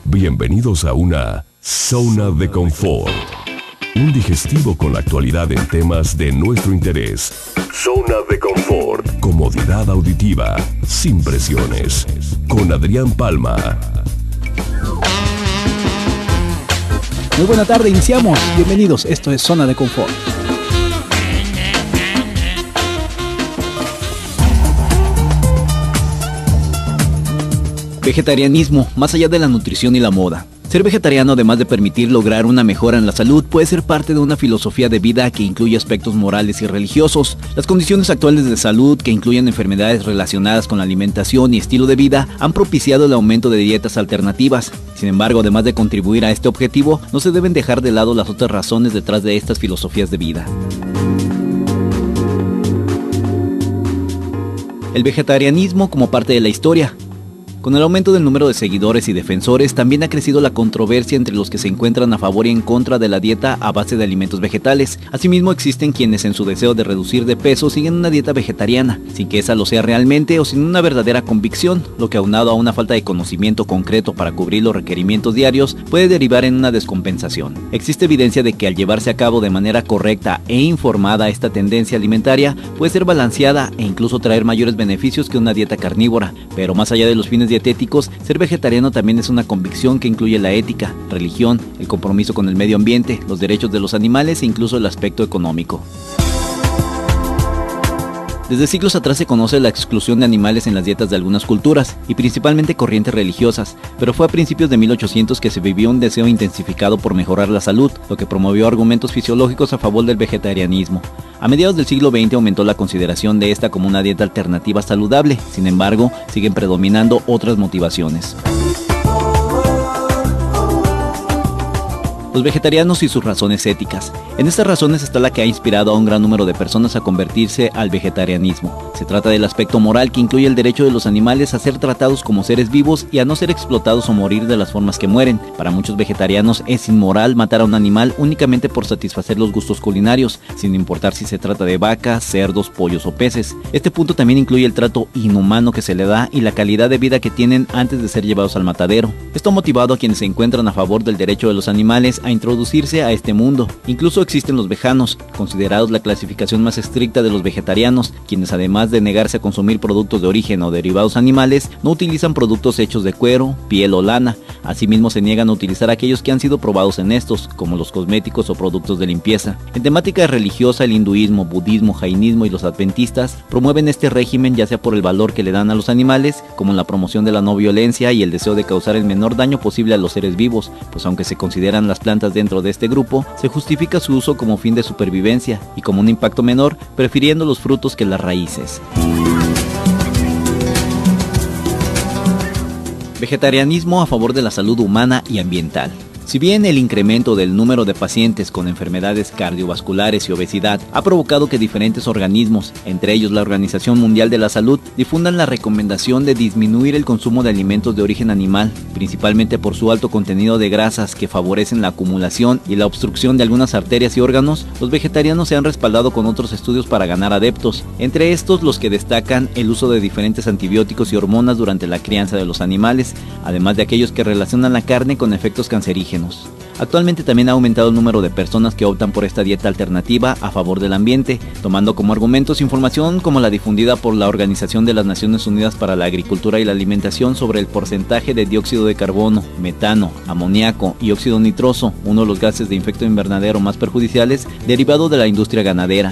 Bienvenidos a una zona de confort. Un digestivo con la actualidad en temas de nuestro interés. Zona de confort. Comodidad auditiva, sin presiones. Con Adrián Palma. Muy buena tarde, iniciamos. Bienvenidos, esto es Zona de Confort. Vegetarianismo, más allá de la nutrición y la moda. Ser vegetariano, además de permitir lograr una mejora en la salud, puede ser parte de una filosofía de vida que incluye aspectos morales y religiosos. Las condiciones actuales de salud, que incluyen enfermedades relacionadas con la alimentación y estilo de vida, han propiciado el aumento de dietas alternativas. Sin embargo, además de contribuir a este objetivo, no se deben dejar de lado las otras razones detrás de estas filosofías de vida. El vegetarianismo como parte de la historia. Con el aumento del número de seguidores y defensores, también ha crecido la controversia entre los que se encuentran a favor y en contra de la dieta a base de alimentos vegetales. Asimismo, existen quienes en su deseo de reducir de peso siguen una dieta vegetariana, sin que esa lo sea realmente o sin una verdadera convicción, lo que aunado a una falta de conocimiento concreto para cubrir los requerimientos diarios, puede derivar en una descompensación. Existe evidencia de que al llevarse a cabo de manera correcta e informada esta tendencia alimentaria, puede ser balanceada e incluso traer mayores beneficios que una dieta carnívora, pero más allá de los fines dietéticos, ser vegetariano también es una convicción que incluye la ética, religión, el compromiso con el medio ambiente, los derechos de los animales e incluso el aspecto económico. Desde siglos atrás se conoce la exclusión de animales en las dietas de algunas culturas, y principalmente corrientes religiosas, pero fue a principios de 1800 que se vivió un deseo intensificado por mejorar la salud, lo que promovió argumentos fisiológicos a favor del vegetarianismo. A mediados del siglo XX aumentó la consideración de esta como una dieta alternativa saludable, sin embargo, siguen predominando otras motivaciones. Los vegetarianos y sus razones éticas. En estas razones está la que ha inspirado a un gran número de personas a convertirse al vegetarianismo. Se trata del aspecto moral que incluye el derecho de los animales a ser tratados como seres vivos y a no ser explotados o morir de las formas que mueren. Para muchos vegetarianos es inmoral matar a un animal únicamente por satisfacer los gustos culinarios, sin importar si se trata de vacas, cerdos, pollos o peces. Este punto también incluye el trato inhumano que se le da y la calidad de vida que tienen antes de ser llevados al matadero. Esto ha motivado a quienes se encuentran a favor del derecho de los animales a introducirse a este mundo. Incluso existen los veganos, considerados la clasificación más estricta de los vegetarianos, quienes además de negarse a consumir productos de origen o derivados animales, no utilizan productos hechos de cuero, piel o lana. Asimismo se niegan a utilizar aquellos que han sido probados en estos, como los cosméticos o productos de limpieza. En temática religiosa, el hinduismo, budismo, jainismo y los adventistas promueven este régimen ya sea por el valor que le dan a los animales, como en la promoción de la no violencia y el deseo de causar el menor daño posible a los seres vivos, pues aunque se consideran las plantas dentro de este grupo, se justifica su uso como fin de supervivencia y como un impacto menor, prefiriendo los frutos que las raíces. Vegetarianismo a favor de la salud humana y ambiental. Si bien el incremento del número de pacientes con enfermedades cardiovasculares y obesidad ha provocado que diferentes organismos, entre ellos la Organización Mundial de la Salud, difundan la recomendación de disminuir el consumo de alimentos de origen animal, principalmente por su alto contenido de grasas que favorecen la acumulación y la obstrucción de algunas arterias y órganos, los vegetarianos se han respaldado con otros estudios para ganar adeptos, entre estos los que destacan el uso de diferentes antibióticos y hormonas durante la crianza de los animales, además de aquellos que relacionan la carne con efectos cancerígenos. Actualmente también ha aumentado el número de personas que optan por esta dieta alternativa a favor del ambiente, tomando como argumentos información como la difundida por la Organización de las Naciones Unidas para la Agricultura y la Alimentación sobre el porcentaje de dióxido de carbono, metano, amoníaco y óxido nitroso, uno de los gases de efecto invernadero más perjudiciales derivado de la industria ganadera.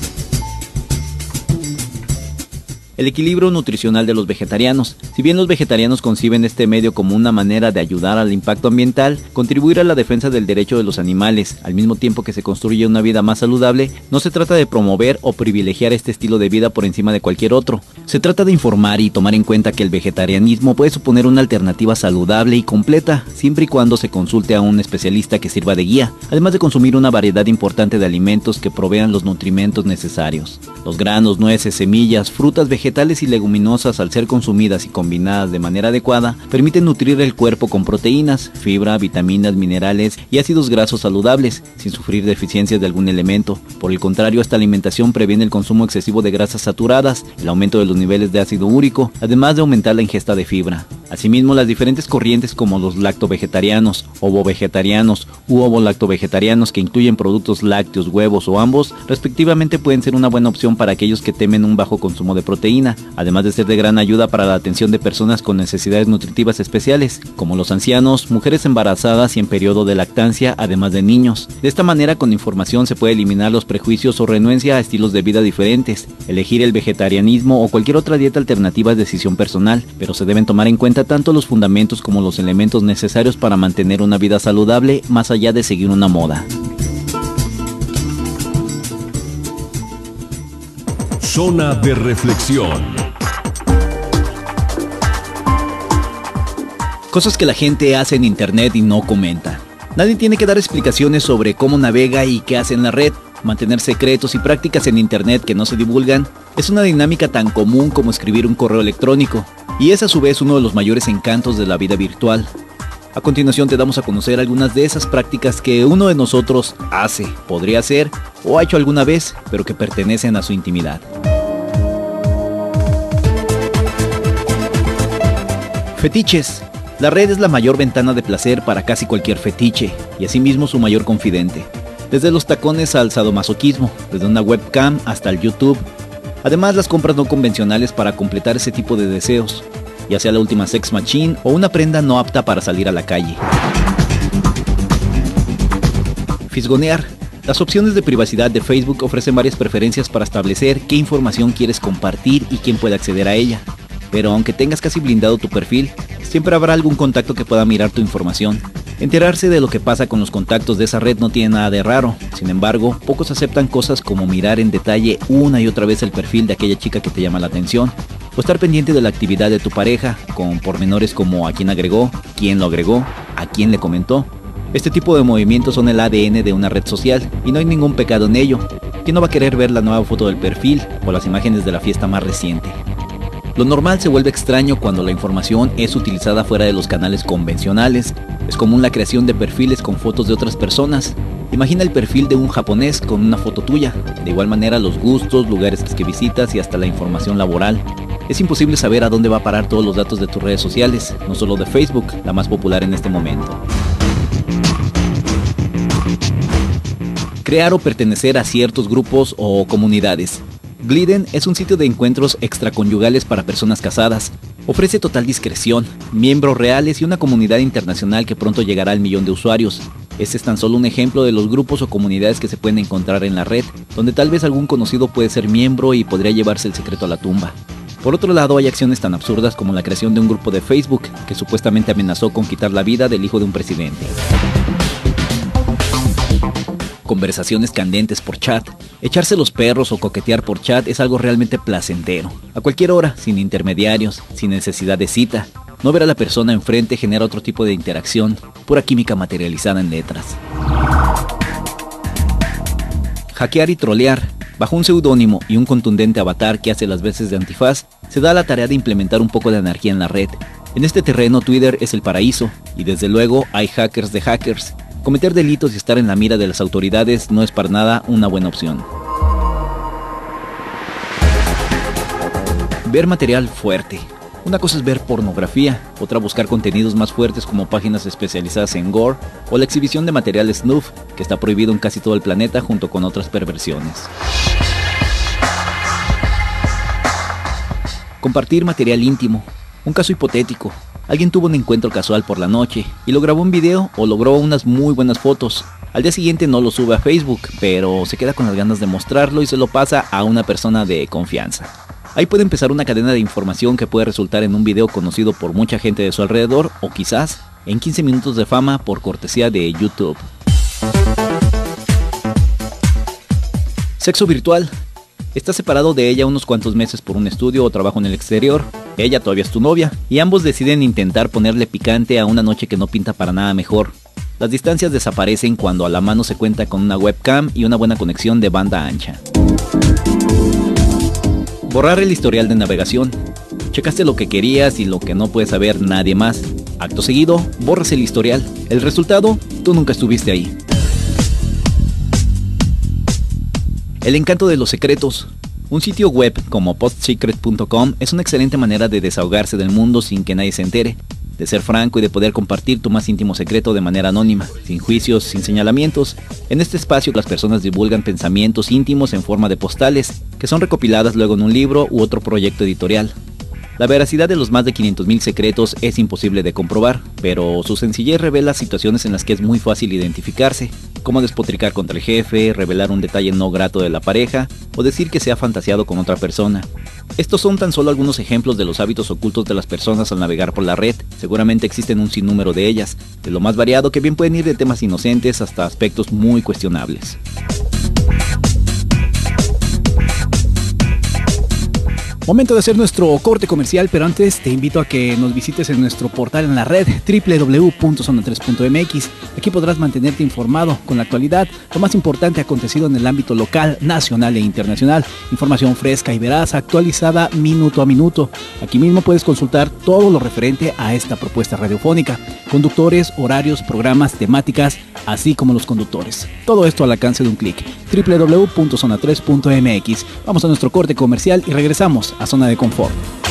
El equilibrio nutricional de los vegetarianos. Si bien los vegetarianos conciben este medio como una manera de ayudar al impacto ambiental, contribuir a la defensa del derecho de los animales, al mismo tiempo que se construye una vida más saludable, no se trata de promover o privilegiar este estilo de vida por encima de cualquier otro. Se trata de informar y tomar en cuenta que el vegetarianismo puede suponer una alternativa saludable y completa, siempre y cuando se consulte a un especialista que sirva de guía, además de consumir una variedad importante de alimentos que provean los nutrimentos necesarios. Los granos, nueces, semillas, frutas, vegetales vegetales y leguminosas, al ser consumidas y combinadas de manera adecuada, permiten nutrir el cuerpo con proteínas, fibra, vitaminas, minerales y ácidos grasos saludables, sin sufrir deficiencias de algún elemento. Por el contrario, esta alimentación previene el consumo excesivo de grasas saturadas, el aumento de los niveles de ácido úrico, además de aumentar la ingesta de fibra. Asimismo, las diferentes corrientes como los lactovegetarianos, ovovegetarianos u ovolactovegetarianos, que incluyen productos lácteos, huevos o ambos, respectivamente, pueden ser una buena opción para aquellos que temen un bajo consumo de proteína, además de ser de gran ayuda para la atención de personas con necesidades nutritivas especiales, como los ancianos, mujeres embarazadas y en periodo de lactancia, además de niños. De esta manera, con información se puede eliminar los prejuicios o renuencia a estilos de vida diferentes. Elegir el vegetarianismo o cualquier otra dieta alternativa es decisión personal, pero se deben tomar en cuenta tanto los fundamentos como los elementos necesarios para mantener una vida saludable, más allá de seguir una moda. Zona de reflexión. Cosas que la gente hace en internet y no comenta. Nadie tiene que dar explicaciones sobre cómo navega y qué hace en la red. Mantener secretos y prácticas en internet que no se divulgan es una dinámica tan común como escribir un correo electrónico, y es a su vez uno de los mayores encantos de la vida virtual. A continuación te damos a conocer algunas de esas prácticas que uno de nosotros hace, podría hacer o ha hecho alguna vez, pero que pertenecen a su intimidad. Fetiches. La red es la mayor ventana de placer para casi cualquier fetiche, y asimismo su mayor confidente. Desde los tacones al sadomasoquismo, desde una webcam hasta el YouTube. Además, las compras no convencionales para completar ese tipo de deseos, ya sea la última sex machine o una prenda no apta para salir a la calle. Fisgonear. Las opciones de privacidad de Facebook ofrecen varias preferencias para establecer qué información quieres compartir y quién puede acceder a ella. Pero aunque tengas casi blindado tu perfil, siempre habrá algún contacto que pueda mirar tu información. Enterarse de lo que pasa con los contactos de esa red no tiene nada de raro. Sin embargo, pocos aceptan cosas como mirar en detalle una y otra vez el perfil de aquella chica que te llama la atención, o estar pendiente de la actividad de tu pareja, con pormenores como a quién agregó, quién lo agregó, a quién le comentó. Este tipo de movimientos son el ADN de una red social, y no hay ningún pecado en ello. ¿Quién no va a querer ver la nueva foto del perfil o las imágenes de la fiesta más reciente? Lo normal se vuelve extraño cuando la información es utilizada fuera de los canales convencionales. Es común la creación de perfiles con fotos de otras personas. Imagina el perfil de un japonés con una foto tuya. De igual manera, los gustos, lugares que visitas y hasta la información laboral. Es imposible saber a dónde va a parar todos los datos de tus redes sociales, no solo de Facebook, la más popular en este momento. Crear o pertenecer a ciertos grupos o comunidades. Gliden es un sitio de encuentros extraconyugales para personas casadas. Ofrece total discreción, miembros reales y una comunidad internacional que pronto llegará al 1.000.000 de usuarios. Este es tan solo un ejemplo de los grupos o comunidades que se pueden encontrar en la red, donde tal vez algún conocido puede ser miembro y podría llevarse el secreto a la tumba. Por otro lado, hay acciones tan absurdas como la creación de un grupo de Facebook que supuestamente amenazó con quitar la vida del hijo de un presidente. Conversaciones candentes por chat. Echarse los perros o coquetear por chat es algo realmente placentero. A cualquier hora, sin intermediarios, sin necesidad de cita. No ver a la persona enfrente genera otro tipo de interacción, pura química materializada en letras. Hackear y trolear. Bajo un seudónimo y un contundente avatar que hace las veces de antifaz, se da la tarea de implementar un poco de anarquía en la red. En este terreno, Twitter es el paraíso, y desde luego hay hackers de hackers. Cometer delitos y estar en la mira de las autoridades no es para nada una buena opción. Ver material fuerte. Una cosa es ver pornografía, otra buscar contenidos más fuertes como páginas especializadas en gore o la exhibición de material snuff, que está prohibido en casi todo el planeta junto con otras perversiones. Compartir material íntimo. Un caso hipotético. Alguien tuvo un encuentro casual por la noche y lo grabó en video o logró unas muy buenas fotos. Al día siguiente no lo sube a Facebook, pero se queda con las ganas de mostrarlo y se lo pasa a una persona de confianza. Ahí puede empezar una cadena de información que puede resultar en un video conocido por mucha gente de su alrededor o quizás en 15 minutos de fama por cortesía de YouTube. Sexo virtual. Estás separado de ella unos cuantos meses por un estudio o trabajo en el exterior. Ella todavía es tu novia, y ambos deciden intentar ponerle picante a una noche que no pinta para nada mejor. Las distancias desaparecen cuando a la mano se cuenta con una webcam y una buena conexión de banda ancha. Borrar el historial de navegación. Checaste lo que querías y lo que no puede saber nadie más. Acto seguido, borras el historial. El resultado, tú nunca estuviste ahí. El encanto de los secretos. Un sitio web como postsecret.com es una excelente manera de desahogarse del mundo sin que nadie se entere, de ser franco y de poder compartir tu más íntimo secreto de manera anónima, sin juicios, sin señalamientos. En este espacio las personas divulgan pensamientos íntimos en forma de postales, que son recopiladas luego en un libro u otro proyecto editorial. La veracidad de los más de 500.000 secretos es imposible de comprobar, pero su sencillez revela situaciones en las que es muy fácil identificarse, como despotricar contra el jefe, revelar un detalle no grato de la pareja o decir que se ha fantaseado con otra persona. Estos son tan solo algunos ejemplos de los hábitos ocultos de las personas al navegar por la red. Seguramente existen un sinnúmero de ellas, de lo más variado, que bien pueden ir de temas inocentes hasta aspectos muy cuestionables. Momento de hacer nuestro corte comercial, pero antes te invito a que nos visites en nuestro portal en la red www.zona3.mx. Aquí podrás mantenerte informado con la actualidad, lo más importante acontecido en el ámbito local, nacional e internacional. Información fresca y veraz, actualizada minuto a minuto. Aquí mismo puedes consultar todo lo referente a esta propuesta radiofónica. Conductores, horarios, programas, temáticas, así como los conductores. Todo esto al alcance de un clic. www.zona3.mx. Vamos a nuestro corte comercial y regresamos a Zona de Confort.